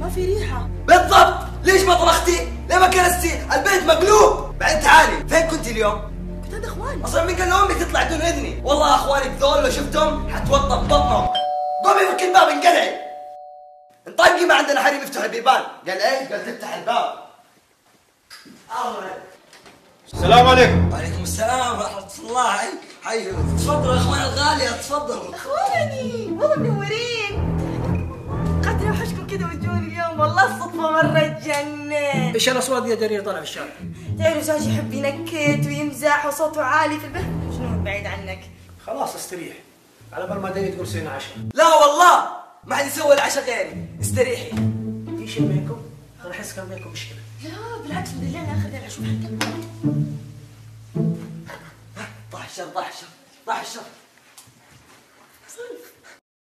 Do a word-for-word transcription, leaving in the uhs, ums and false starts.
ما في ريحة. بالضبط، ليش ما طبختي؟ ليه ما كنستي؟ البيت مقلوب. بعدين تعالي، فين كنت اليوم؟ كنت عند اخواني. اصلا مين قال لامك تطلع دون اذني؟ والله اخوانك ذول لو شفتهم حتوطى ببطنهم. قومي فك الباب انقلعي. انطقي، ما عندنا حريم يفتح البيبان. قال ايش؟ قال تفتح الباب. الله. السلام عليكم. وعليكم السلام ورحمة الله. حي تفضلوا يا اخوان الغالية، تفضلوا. اخواني والله منورين. قعدت اوحشكم كذا وتجوني اليوم، والله الصدفة مرة تجنن. ايش الاصوات دي يا جرير طالع في الشارع؟ تعرف زوجي يحب ينكت ويمزح وصوته عالي في البيت، شنو بعيد عنك؟ خلاص استريح على بال ما دنيا تقول سوينا عشاء. لا والله ما حد يسوي العشاء غيري، استريحي. في شيء بينكم؟ انا احس كان بينكم مشكلة. لا بالعكس، مدلعنا اخذ العشاء حتى. طاح الشر طاح الشر طاح الشر.